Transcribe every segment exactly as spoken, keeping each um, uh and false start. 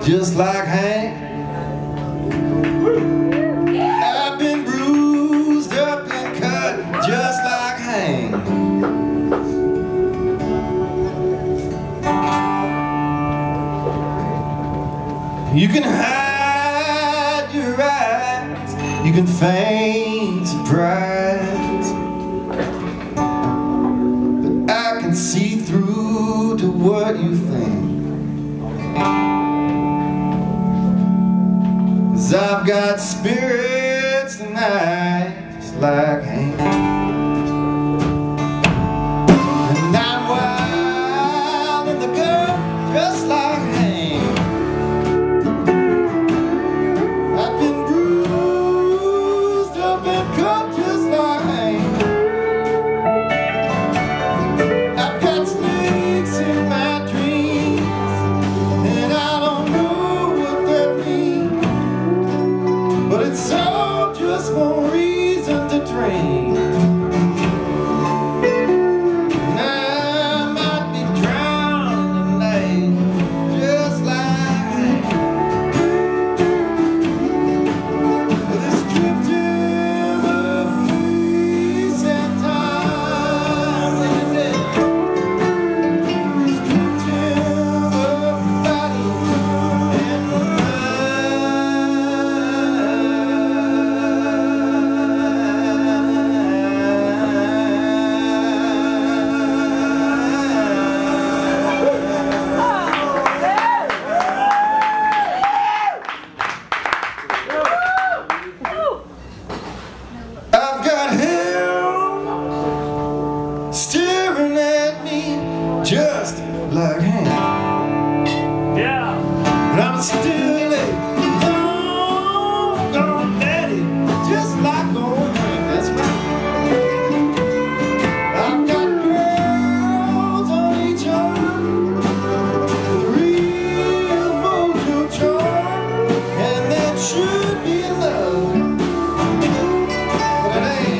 just like Hank. I've been bruised up and cut just like Hank. You can hide your eyes, you can feign surprise, but I can see through to what you think. 'Cause I've got spirits tonight just like Hank. And I'm wild in the gut just like Hank. Just like him. Yeah. But I'm still a long gone daddy, just like old Hank. That's right. I've got girls on each arm, the real mojo charm, and that should be enough. But it ain't.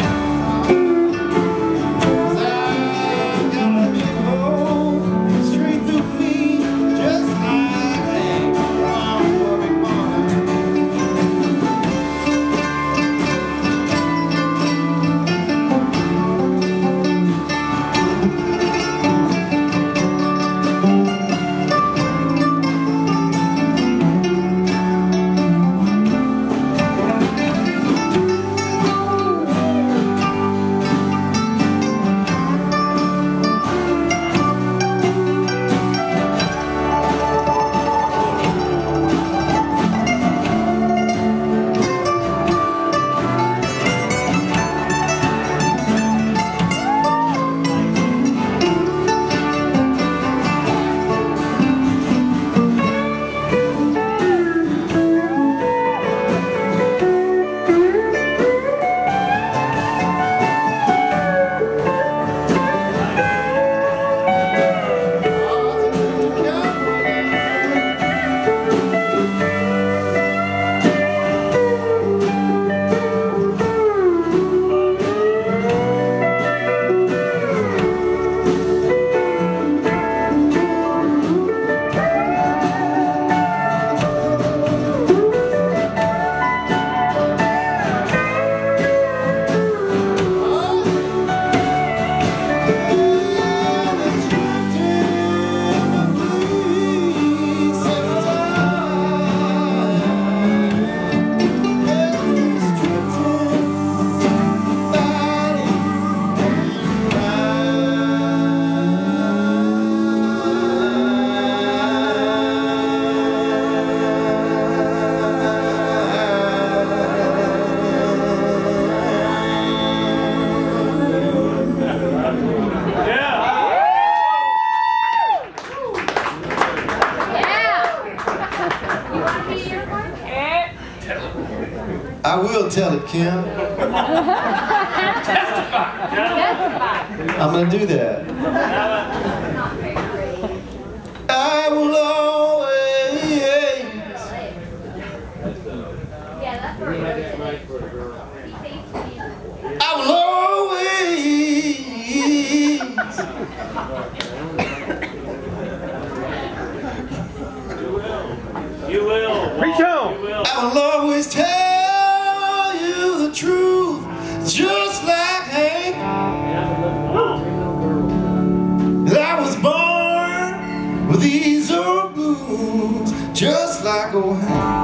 I will tell it, Kim. Testify. I'm going to do that. I will always. I will always. like old Hank.